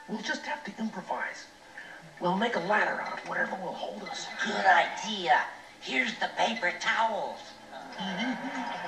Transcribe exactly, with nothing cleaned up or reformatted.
We'll just have to improvise. We'll make a ladder out of whatever will hold us. Good idea. Here's the paper towels.